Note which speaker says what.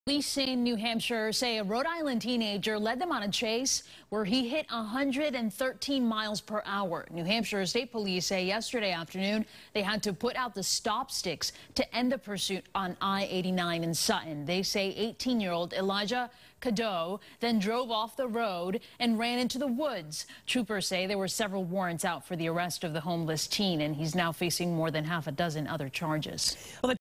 Speaker 1: Police in New Hampshire say a Rhode Island teenager led them on a chase where he hit 113 miles per hour. New Hampshire State Police say yesterday afternoon they had to put out the stop sticks to end the pursuit on I-89 in Sutton. They say 18-year-old Elijah Cadeau then drove off the road and ran into the woods. Troopers say there were several warrants out for the arrest of the homeless teen, and he's now facing more than half a dozen other charges.
Speaker 2: Well,